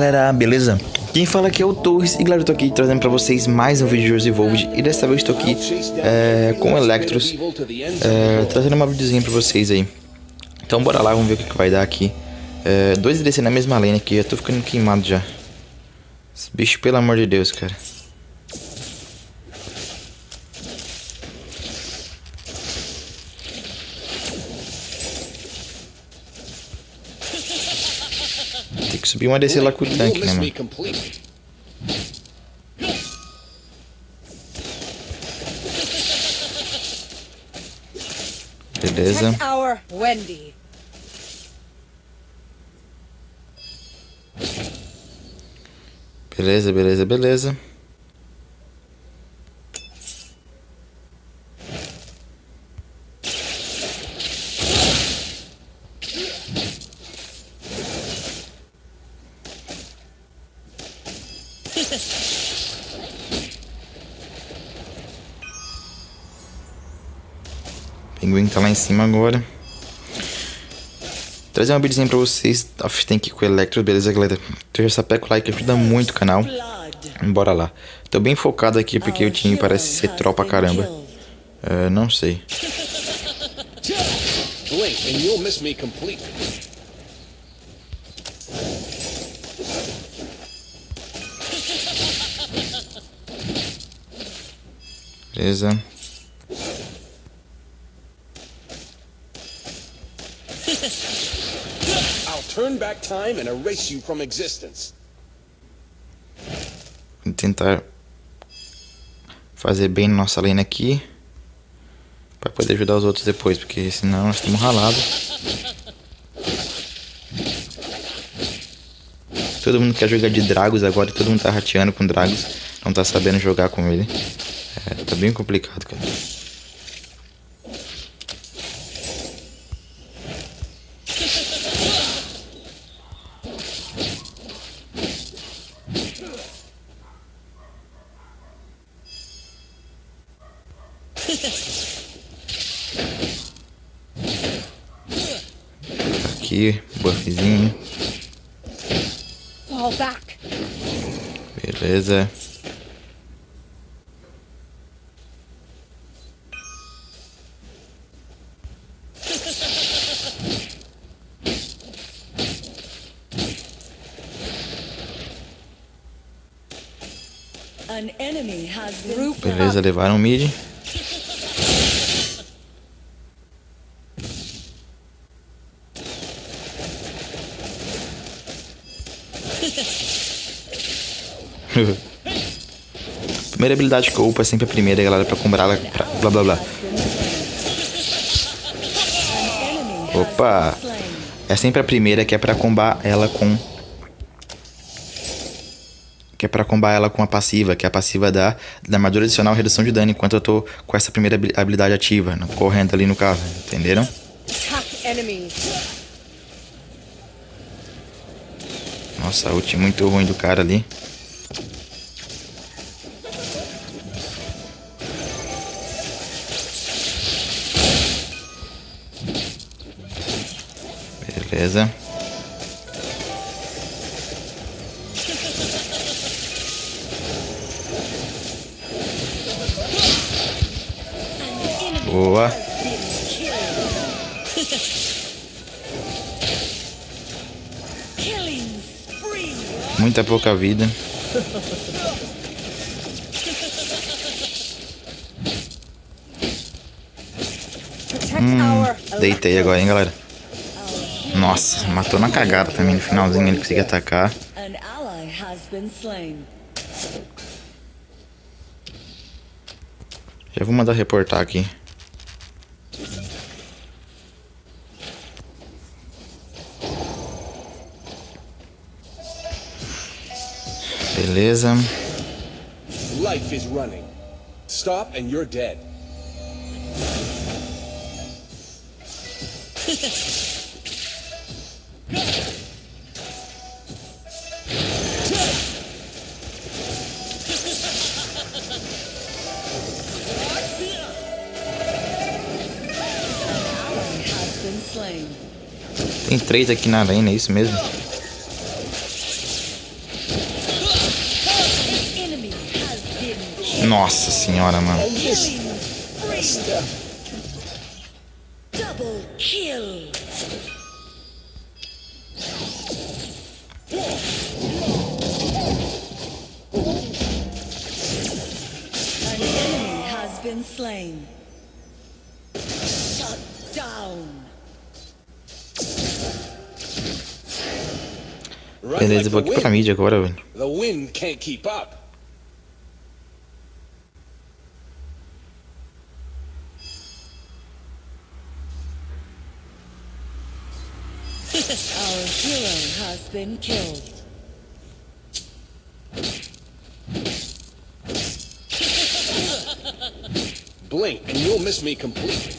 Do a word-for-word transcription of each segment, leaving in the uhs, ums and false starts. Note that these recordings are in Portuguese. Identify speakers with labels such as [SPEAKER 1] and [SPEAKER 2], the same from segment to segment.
[SPEAKER 1] galera, beleza? Quem fala aqui é o Torres e galera, eu tô aqui trazendo pra vocês mais um vídeo de Josie Evolved. E dessa vez estou aqui é, com o Electros, é, trazendo uma videozinha pra vocês aí. Então bora lá, vamos ver o que, que vai dar aqui. é, Dois D C na mesma lane aqui, eu tô ficando queimado já. Esse bicho, pelo amor de Deus, cara. Tem que subir uma D C lá com o tanque, né, mano? Beleza. Beleza, beleza, beleza. Pinguim tá lá em cima agora. Trazer uma buildzinha pra vocês. Tem que ir com o Electro, beleza, galera? Deixa essa peca o like, ajuda muito o canal. Bora lá. Tô bem focado aqui porque o time parece ser troll pra caramba. Uh, não sei. Beleza.
[SPEAKER 2] Turn back time and erase you from existence.
[SPEAKER 1] Vou tentar fazer bem nossa lane aqui para poder ajudar os outros depois, porque senão nós estamos ralados. Todo mundo quer jogar de Dragos agora, todo mundo tá rateando com Dragos, não tá sabendo jogar com ele. É, tá bem complicado, cara. Aqui, buffzinho. Beleza. Beleza, levaram o mid. Primeira habilidade que eu upo é sempre a primeira, galera, pra comprar ela, pra blá blá blá. Opa! É sempre a primeira que é pra combar ela com... Que é pra combar ela com a passiva, que é a passiva da, da armadura adicional redução de dano, enquanto eu tô com essa primeira habilidade ativa, correndo ali no caso, entenderam? Nossa, a ult muito ruim do cara ali. Beleza. Boa. Muita pouca vida. Hum, deitei agora, hein, galera. Nossa, matou na cagada também no finalzinho, ele conseguiu atacar. Já vou mandar reportar aqui. Beleza.
[SPEAKER 2] Life is running. Stop and you're dead.
[SPEAKER 1] Tem três aqui na lane, é isso mesmo? Nossa senhora, mano.
[SPEAKER 3] Double kill. An enemy has been slain. Shut down.
[SPEAKER 1] Beleza, vou aqui pra mídia agora, velho.
[SPEAKER 2] The wind can't keep up.
[SPEAKER 3] Our hero has been killed.
[SPEAKER 2] Blink and you'll miss me completely.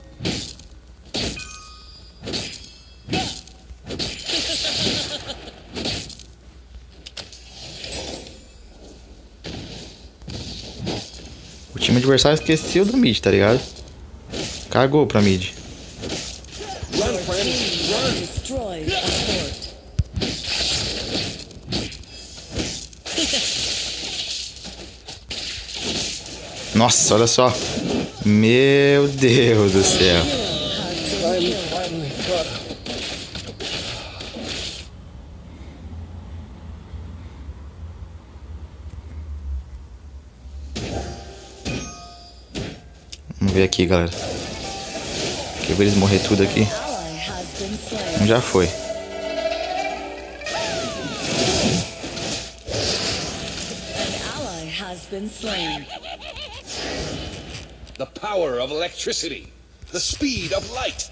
[SPEAKER 1] O time adversário esqueceu do mid, tá ligado? Cagou pra mid.
[SPEAKER 2] Run, friend, run.
[SPEAKER 3] Destroyed a fort.
[SPEAKER 1] Nossa, olha só. Meu Deus do céu.
[SPEAKER 2] I'm finally caught up.
[SPEAKER 1] Vamos ver aqui, galera. Quer ver eles morrer tudo aqui?
[SPEAKER 3] Ally has been slain.
[SPEAKER 1] Um já foi.
[SPEAKER 3] Ally has been slain.
[SPEAKER 2] The power of electricity. The speed of light.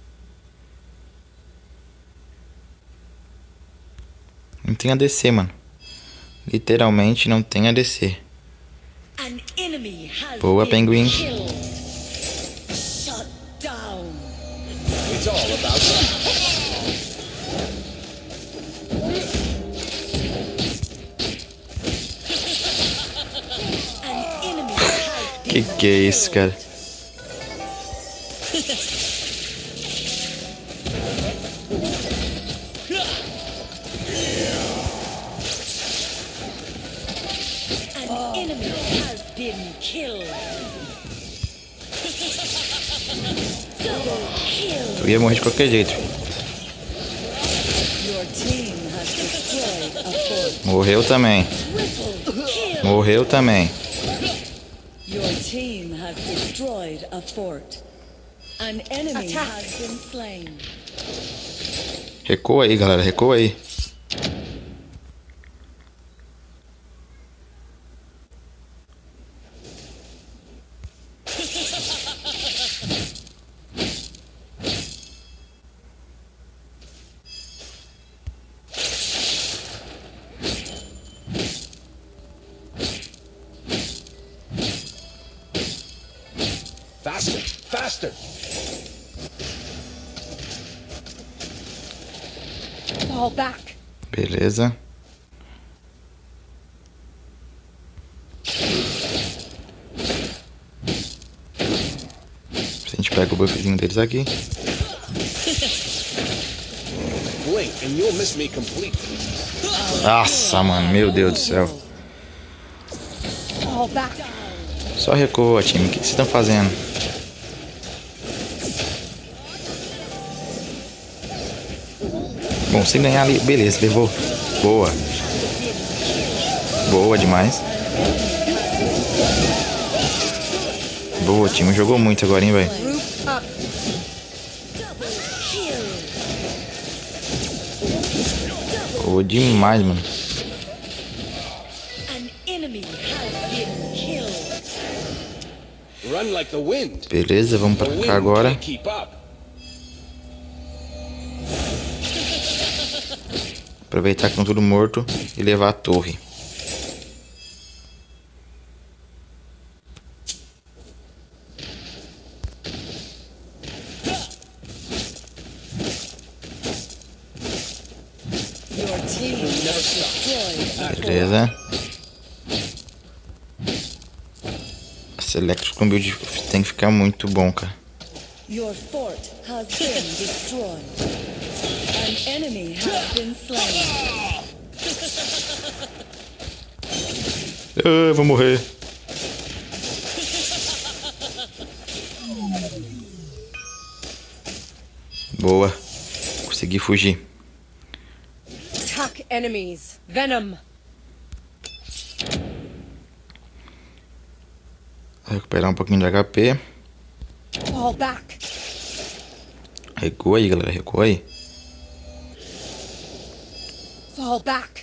[SPEAKER 1] Não tem A D C, mano. Literalmente não tem A D C.
[SPEAKER 3] An enemy has
[SPEAKER 1] Boa,
[SPEAKER 3] been
[SPEAKER 1] Penguin.
[SPEAKER 3] killed. Shut down.
[SPEAKER 2] It's all about light.
[SPEAKER 3] An enemy has
[SPEAKER 1] Que
[SPEAKER 3] been
[SPEAKER 1] que é isso, cara?
[SPEAKER 3] An enemy has been killed. Double kill.
[SPEAKER 1] Tu ia morrer de qualquer jeito.
[SPEAKER 3] Your team has destroyed a fort.
[SPEAKER 1] Morreu também.
[SPEAKER 3] Triple kill.
[SPEAKER 1] Morreu também.
[SPEAKER 3] Your team has destroyed a fort. An enemy has been slain.
[SPEAKER 1] Recua aí, galera. Recua aí.
[SPEAKER 2] Faster, faster.
[SPEAKER 3] Fall back.
[SPEAKER 1] Beleza. A gente pega o buffzinho deles aqui.
[SPEAKER 2] Blink and you'll miss me completely.
[SPEAKER 1] Nossa, mano. Meu Deus do céu.
[SPEAKER 3] Fall back.
[SPEAKER 1] Só recua, time. O que vocês estão fazendo? Bom, sem ganhar ali. Beleza, levou. Boa. Boa demais. Boa, time. Jogou muito agora, hein, velho.
[SPEAKER 3] Group up. Double kill.
[SPEAKER 1] Boa demais, mano.
[SPEAKER 3] An enemy has been killed.
[SPEAKER 2] Run like the wind.
[SPEAKER 1] Beleza, vamos
[SPEAKER 2] The
[SPEAKER 1] pra
[SPEAKER 2] wind
[SPEAKER 1] cá agora.
[SPEAKER 2] can't keep up.
[SPEAKER 1] Aproveitar que estão tudo morto e levar a torre.
[SPEAKER 3] Your team has destroyed a
[SPEAKER 1] Beleza. Esse Electro com build tem que ficar muito bom, cara.
[SPEAKER 3] Your fort has been destroyed. An enemy has been slain.
[SPEAKER 1] Ah, vou morrer. Boa. Consegui fugir.
[SPEAKER 4] Attack enemies. Venom.
[SPEAKER 1] Recuperar um pouquinho de H P.
[SPEAKER 4] Fall back.
[SPEAKER 1] Recua aí, galera. Recua aí.
[SPEAKER 4] Fall back.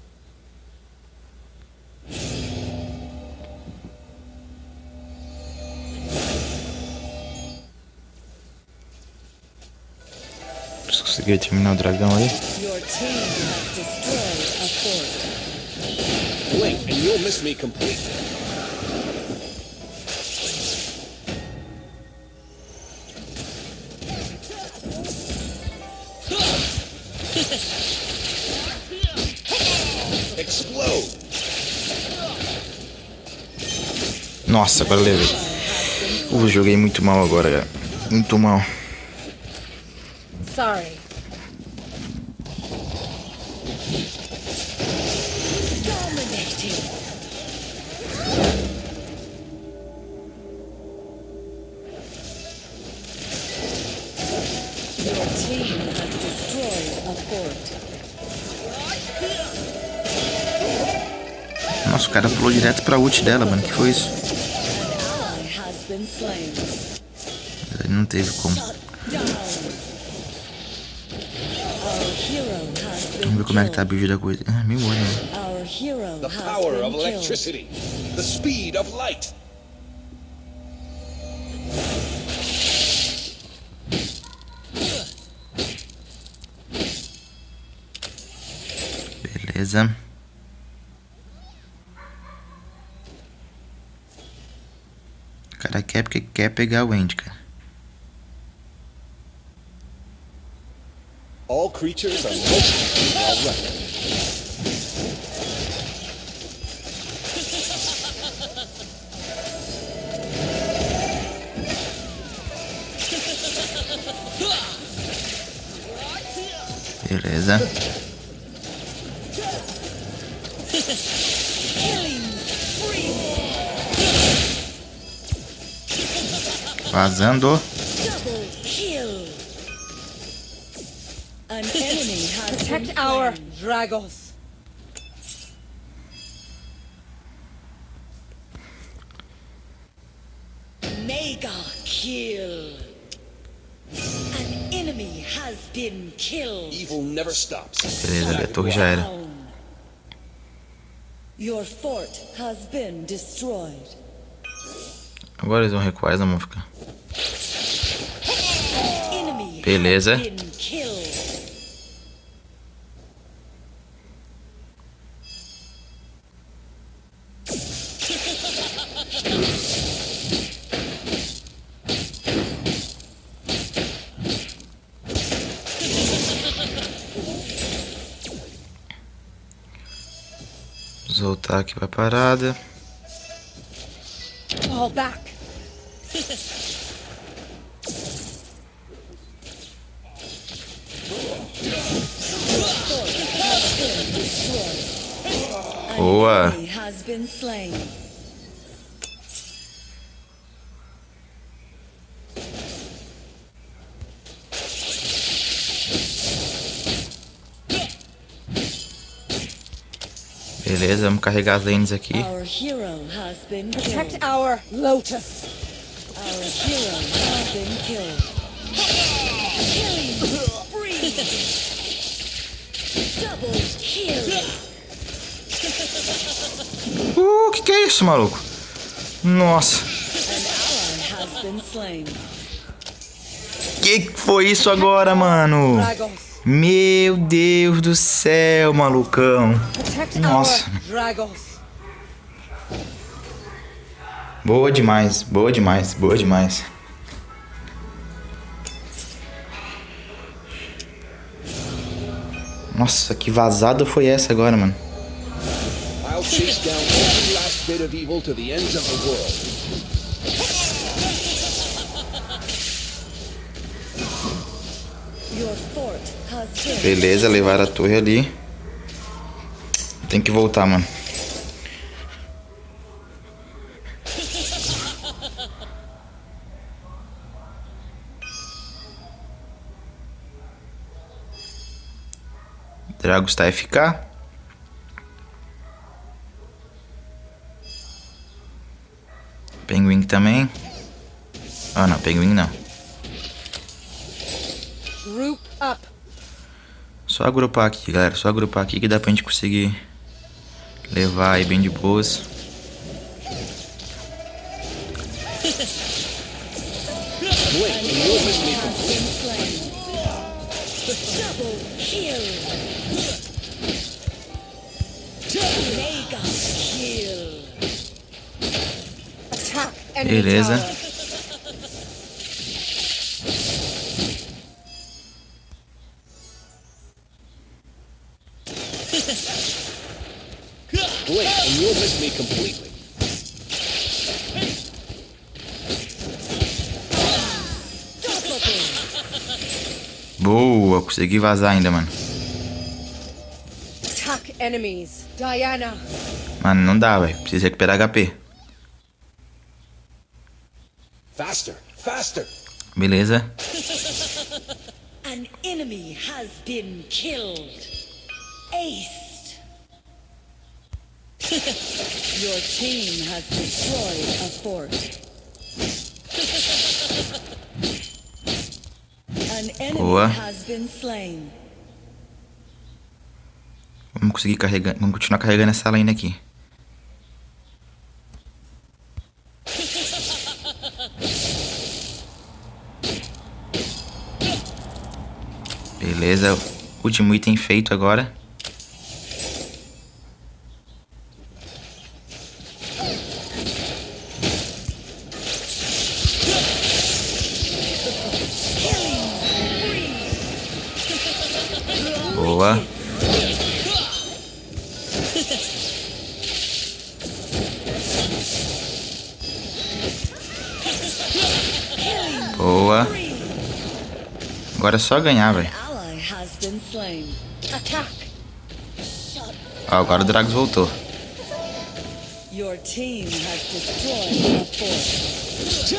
[SPEAKER 1] Consegui terminar o dragão aí.
[SPEAKER 3] Your team has destroyed a fort.
[SPEAKER 2] Blink and you'll miss me completely. Explode.
[SPEAKER 1] Nossa, agora levei. Uh, joguei muito mal agora, cara. Muito mal.
[SPEAKER 4] Sorry.
[SPEAKER 3] Dominating. Your team has destroyed a fort.
[SPEAKER 1] Nossa, o cara pulou direto pra ult dela, mano. Que foi isso?
[SPEAKER 3] An ally has been slain.
[SPEAKER 1] Ele não teve como.
[SPEAKER 3] Down. Our hero has been
[SPEAKER 1] Vamos ver como é que tá a
[SPEAKER 3] killed.
[SPEAKER 1] build da coisa. Ah, mil olhos, né?
[SPEAKER 3] Our hero
[SPEAKER 2] The
[SPEAKER 3] has
[SPEAKER 2] power
[SPEAKER 3] been
[SPEAKER 2] of
[SPEAKER 3] killed.
[SPEAKER 2] electricity. The speed of light.
[SPEAKER 1] Beleza. O cara quer porque quer pegar o End, cara.
[SPEAKER 2] All creatures are mostly well reckoned.
[SPEAKER 1] Beleza. Vazando.
[SPEAKER 3] Double kill. An enemy has been
[SPEAKER 4] Protect our
[SPEAKER 3] slain.
[SPEAKER 4] Dragos.
[SPEAKER 3] Mega kill. An enemy has been killed.
[SPEAKER 2] Evil never stops.
[SPEAKER 1] Beleza, a torre já era.
[SPEAKER 3] Down. Your fort has been destroyed.
[SPEAKER 1] Agora eles vão recuar, eles não vão ficar.
[SPEAKER 3] Enemy
[SPEAKER 1] Beleza.
[SPEAKER 3] has been killed.
[SPEAKER 1] Vamos voltar aqui pra parada.
[SPEAKER 4] Fall back.
[SPEAKER 1] Boa.
[SPEAKER 3] Enemy has been slain.
[SPEAKER 1] Beleza, vamos carregar as lanes aqui.
[SPEAKER 3] Our hero has been
[SPEAKER 4] Protect
[SPEAKER 3] killed.
[SPEAKER 4] our Lotus.
[SPEAKER 3] Our hero has been killed. Killing spree. Double kill.
[SPEAKER 1] Uh, que que é isso, maluco? Nossa.
[SPEAKER 3] An ally has been slain.
[SPEAKER 1] Que que foi isso agora, mano?
[SPEAKER 4] Dragos.
[SPEAKER 1] Meu Deus do céu, malucão.
[SPEAKER 4] Protect
[SPEAKER 1] Nossa.
[SPEAKER 4] our Dragos.
[SPEAKER 1] Boa demais, boa demais, boa demais. Nossa, que vazada foi essa agora, mano?
[SPEAKER 2] I'll chase down every last bit of evil to the ends of the world.
[SPEAKER 3] Your fort has been
[SPEAKER 1] Beleza, levar a torre ali. Tem que voltar, mano. Dragos tá F K. Penguin também. Ah, não, Penguin não.
[SPEAKER 4] Group up.
[SPEAKER 1] Só agrupar aqui, galera. Só agrupar aqui que dá pra gente conseguir levar aí bem de boas. Beleza.
[SPEAKER 2] Wait, and you'll miss me completely.
[SPEAKER 1] Boa, consegui vazar ainda, mano.
[SPEAKER 4] Attack enemies. Diana.
[SPEAKER 1] Mano, não dá, velho. Preciso recuperar H P.
[SPEAKER 2] Faster, faster.
[SPEAKER 1] Beleza.
[SPEAKER 3] An enemy has been killed. Aced. Your team has destroyed a fort. An enemy
[SPEAKER 1] Boa.
[SPEAKER 3] has been slain.
[SPEAKER 1] Vamos conseguir carregar. Vamos continuar carregando essa lane aqui. Beleza. Último item feito agora. Boa. Boa. Agora é só ganhar, velho.
[SPEAKER 3] Ally has been slain.
[SPEAKER 4] Attack.
[SPEAKER 1] Ó, agora o Dragos voltou.
[SPEAKER 3] Your team has destroyed a fort.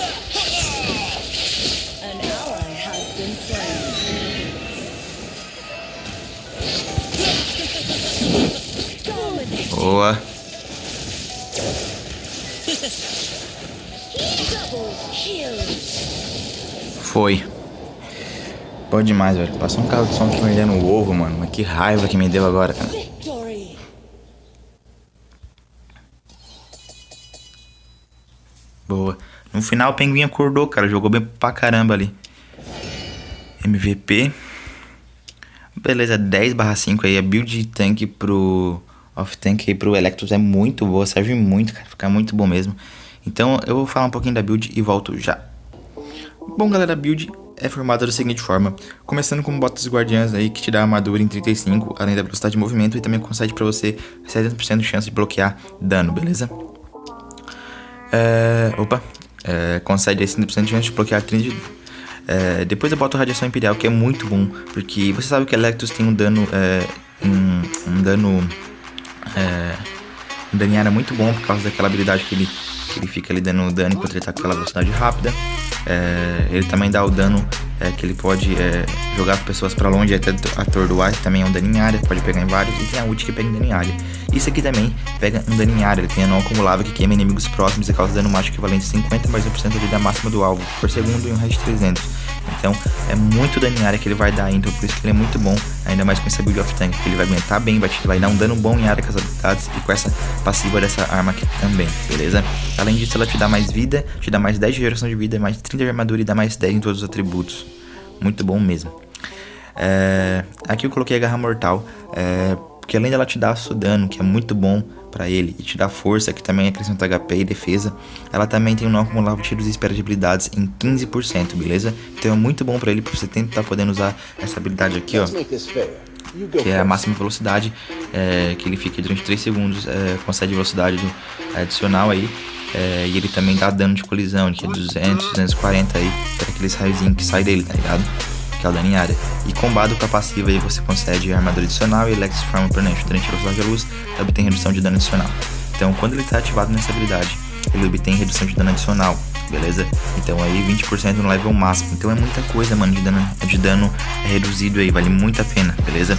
[SPEAKER 3] An ally has been slain. Dominate.
[SPEAKER 1] Boa.
[SPEAKER 3] Double kill.
[SPEAKER 1] Foi. Bom demais, velho. Passou um carro de som aqui mordendo o ovo, mano. Mas que raiva que me deu agora, cara.
[SPEAKER 3] Victory.
[SPEAKER 1] Boa. No final o Penguin acordou, cara. Jogou bem pra caramba ali. M V P. Beleza, dez barra cinco aí. A build tank pro off-tank aí pro Electros é muito boa. Serve muito, cara. Fica muito bom mesmo. Então eu vou falar um pouquinho da build e volto já. Bom, galera, a build é formada da seguinte forma. Começando com botas guardiãs aí, que te dá armadura em trinta e cinco, além da velocidade de movimento, e também concede pra você setenta por cento de chance de bloquear dano, beleza? É, opa, é, concede aí setenta por cento de chance de bloquear trinta. É, depois eu boto Radiação Imperial, que é muito bom, porque você sabe que o Electros tem um dano, é, um, um dano, é, um dano em área muito bom, por causa daquela habilidade que ele, que ele fica ali dando dano enquanto ele tá com aquela velocidade rápida. É, ele também dá o dano é, que ele pode é, jogar pessoas pra longe, até atordoar, que também é um dano em área, pode pegar em vários, e tem a ult que pega em dano em área. Isso aqui também pega um dano em área, ele tem a não acumulável que queima inimigos próximos e causa dano mágico equivalente a cinquenta mais um por cento da vida máxima do alvo por segundo e um resto de trezentos. Então é muito dano em área que ele vai dar, então por isso que ele é muito bom, ainda mais com essa build of tank, que ele vai aguentar bem, vai, vai dar um dano bom em área com as habilidades e com essa passiva dessa arma aqui também, beleza? Além disso, ela te dá mais vida, te dá mais dez de geração de vida, mais trinta de armadura e dá mais dez em todos os atributos. Muito bom mesmo. É, aqui eu coloquei a Garra Mortal, é, porque além dela te dar dano, que é muito bom pra ele, e te dá força, que também acrescenta H P e defesa, ela também tem um não acumulável de tiros e espera de habilidades em quinze por cento, beleza? Então é muito bom pra ele, pra você tentar podendo usar essa habilidade aqui, ó, que é a máxima velocidade, é, que ele fica durante três segundos, é, concede velocidade adicional aí, é, e ele também dá dano de colisão, que é duzentos, duzentos e quarenta aí, para aqueles raiozinhos que sai dele, tá ligado? Que é o dano em área. E combado com a passiva aí você concede armadura adicional e Electric Farm Permanente durante a velocidade da luz, obtém redução de dano adicional. Então quando ele está ativado nessa habilidade, ele obtém redução de dano adicional, beleza? Então aí vinte por cento no level máximo. Então é muita coisa, mano, de dano, de dano reduzido aí, vale muito a pena, beleza?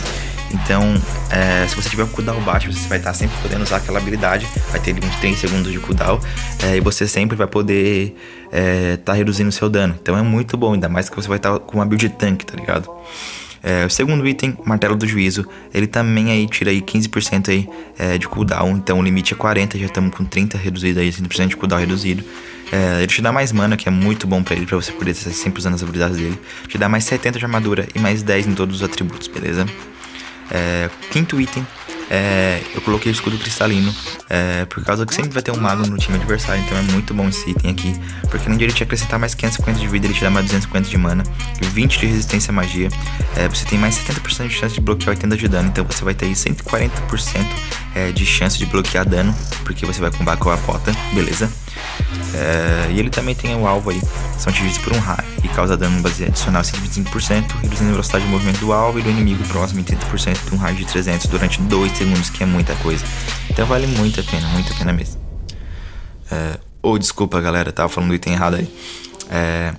[SPEAKER 1] Então, é, se você tiver um cooldown baixo, você vai estar sempre podendo usar aquela habilidade. Vai ter uns três segundos de cooldown. É, e você sempre vai poder é, tá reduzindo o seu dano. Então é muito bom, ainda mais que você vai estar com uma build tank, tá ligado? É, o segundo item, Martelo do Juízo, ele também aí tira aí quinze por cento aí, é, de cooldown. Então o limite é quarenta, já estamos com trinta reduzido aí, trinta por cento de cooldown reduzido. É, ele te dá mais mana, que é muito bom pra ele, pra você poder estar sempre usando as habilidades dele. Te dá mais setenta de armadura e mais dez em todos os atributos, beleza? É, quinto item, é, eu coloquei o escudo cristalino, é, por causa que sempre vai ter um mago no time adversário, então é muito bom esse item aqui, porque além de ele te acrescentar mais quinhentos e cinquenta de vida, ele te dá mais duzentos e cinquenta de mana, vinte de resistência à magia, é, você tem mais setenta por cento de chance de bloquear oitenta de dano, então você vai ter aí cento e quarenta por cento é, de chance de bloquear dano, porque você vai combar com a pota, beleza? É, e ele também tem o alvo aí, são atingidos por um raio e causa dano base adicional cento e vinte e cinco por cento, reduzindo a velocidade de movimento do alvo e do inimigo próximo em trinta por cento de um raio de trezentos durante dois segundos, que é muita coisa. Então vale muito a pena, muito a pena mesmo. É, ou oh, desculpa galera, tava falando do item errado aí. É,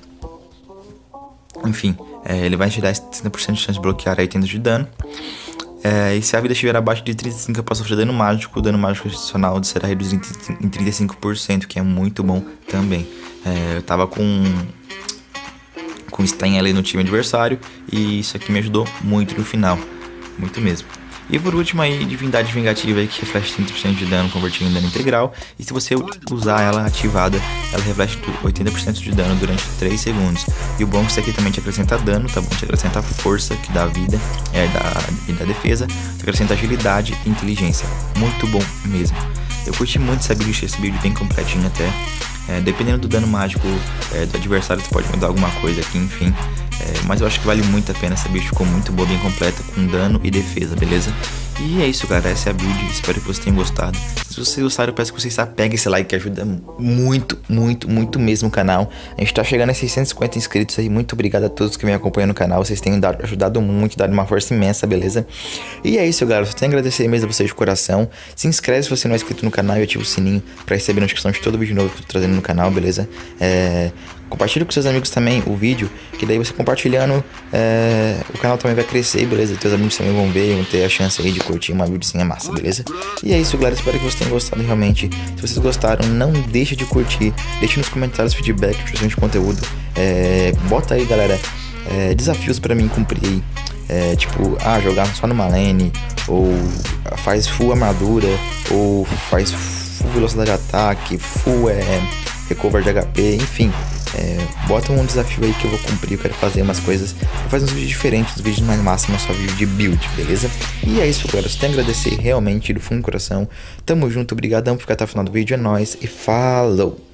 [SPEAKER 1] enfim, é, ele vai te dar setenta por cento de chance de bloquear aí oitenta de dano. É, e se a vida estiver abaixo de trinta e cinco, eu posso sofrer dano mágico. O dano mágico adicional será reduzido em trinta e cinco por cento, que é muito bom também. É, eu tava com com Stein ali no time adversário e isso aqui me ajudou muito no final, muito mesmo. E por último aí, Divindade Vingativa aí, que reflete trinta por cento de dano convertido em dano integral. E se você usar ela ativada, ela reflete oitenta por cento de dano durante três segundos. E o bom é que isso aqui também te acrescenta dano, tá bom? Te acrescenta força, que dá vida, é, da, e da defesa. Te acrescenta agilidade e inteligência. Muito bom mesmo. Eu curti muito essa build, esse build bem completinho até. É, dependendo do dano mágico é, do adversário, você pode mudar alguma coisa aqui, enfim. É, mas eu acho que vale muito a pena, essa build ficou muito boa, bem completa, com dano e defesa, beleza? E é isso, galera, essa é a build, espero que vocês tenham gostado. Se vocês gostaram, eu peço que vocês peguem esse like, que ajuda muito, muito, muito mesmo o canal. A gente tá chegando a seiscentos e cinquenta inscritos aí, muito obrigado a todos que me acompanham no canal, vocês têm dado, ajudado muito, dado uma força imensa, beleza? E é isso, galera, só tenho a agradecer mesmo a vocês de coração. Se inscreve se você não é inscrito no canal e ativa o sininho pra receber notificação de todo vídeo novo que eu tô trazendo no canal, beleza? É... Compartilha com seus amigos também o vídeo, que daí você compartilhando, é, o canal também vai crescer, beleza? Teus amigos também vão ver, vão ter a chance aí de curtir uma videozinha massa, beleza? E é isso, galera, espero que vocês tenham gostado realmente. Se vocês gostaram, não deixe de curtir, deixe nos comentários feedback de conteúdo, é, bota aí, galera, é, desafios pra mim cumprir aí, é, tipo, ah, jogar só numa lane, ou faz full armadura, ou faz full velocidade de ataque, full é, recover de H P, enfim. É, bota um desafio aí que eu vou cumprir, eu quero fazer umas coisas, vou fazer uns vídeos diferentes, uns vídeos mais massa, não só vídeo de build, beleza? E é isso, galera, só tenho a agradecer realmente do fundo do coração, tamo junto, obrigadão por ficar até o final do vídeo, é nóis e falou!